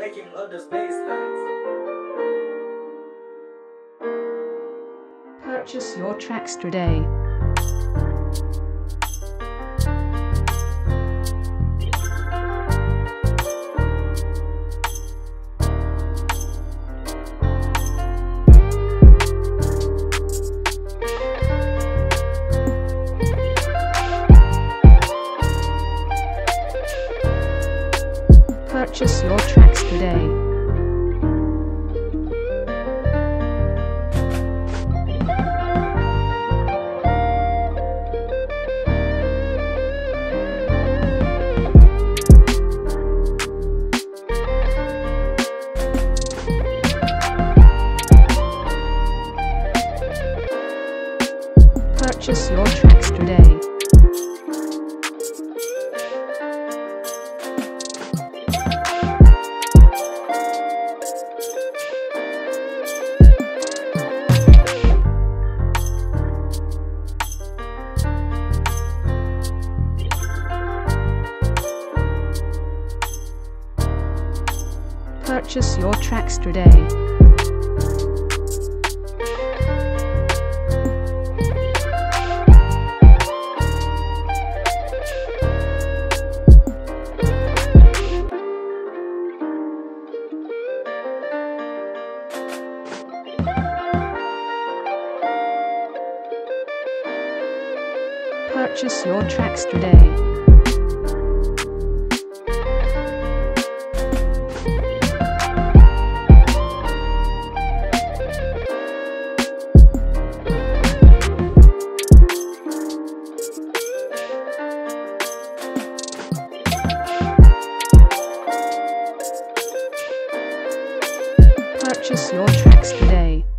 making others baselines. Purchase your tracks today. Purchase your tracks today. Purchase your tracks today. Purchase your tracks today. Purchase your tracks today. Purchase your tracks today.